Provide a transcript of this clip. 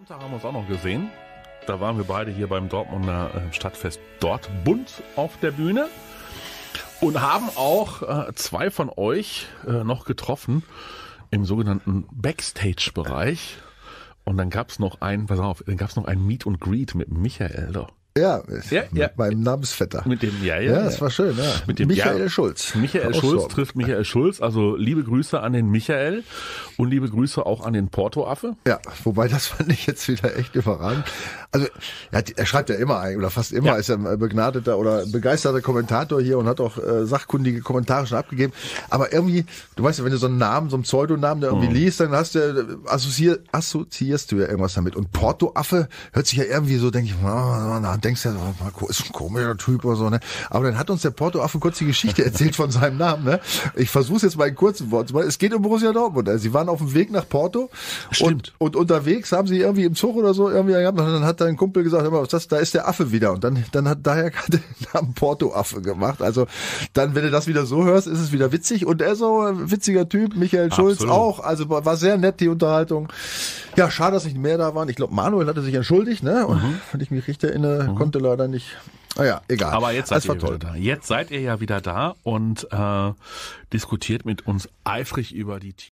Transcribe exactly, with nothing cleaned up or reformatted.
Da haben wir uns auch noch gesehen. Da waren wir beide hier beim Dortmunder äh, Stadtfest Dortmund auf der Bühne und haben auch äh, zwei von euch äh, noch getroffen im sogenannten Backstage-Bereich. Und dann gab's noch ein, pass auf, dann gab's noch ein Meet and Greet mit Michael. Doch. Ja, ja, mit ja. meinem Namensvetter. Mit dem, ja, ja. Ja, das war schön, ja. Mit dem Michael ja, Schulz. Michael Schulz trifft Michael Schulz. Also liebe Grüße an den Michael und liebe Grüße auch an den Porto-Affe. Ja, wobei das fand ich jetzt wieder echt überragend. Also er, hat, er schreibt ja immer ein, oder fast immer, ja. Ist er ein begnadeter oder begeisterter Kommentator hier und hat auch äh, sachkundige Kommentare schon abgegeben. Aber irgendwie, du weißt ja, wenn du so einen Namen, so einen Pseudonamen da irgendwie mhm. liest, dann hast du, assoziier, assoziierst du ja irgendwas damit. Und Porto-Affe hört sich ja irgendwie so, denke ich, oh, na, denkst du ja, oh, ist ein komischer Typ oder so, ne? Aber dann hat uns der Porto-Affe kurz die Geschichte erzählt von seinem Namen, ne? Ich versuch's jetzt mal in kurzen Worten. Es geht um Borussia Dortmund. Also sie waren auf dem Weg nach Porto. Stimmt. Und, und unterwegs haben sie irgendwie im Zug oder so irgendwie gehabt. Und dann hat dein Kumpel gesagt, hör mal, was ist das? Da ist der Affe wieder. Und dann, dann hat daher gerade den Namen Porto-Affe gemacht. Also dann, wenn du das wieder so hörst, ist es wieder witzig. Und er so ein witziger Typ, Michael Schulz Absolut. auch. Also war sehr nett, die Unterhaltung. Ja, schade, dass nicht mehr da waren. Ich glaube, Manuel hatte sich entschuldigt, ne? Und mhm. wenn ich mich richtig erinnere, mhm. konnte leider nicht. Ah ja, egal. Aber jetzt seid das war ihr toll. Wieder da. Jetzt seid ihr ja wieder da und äh, diskutiert mit uns eifrig über die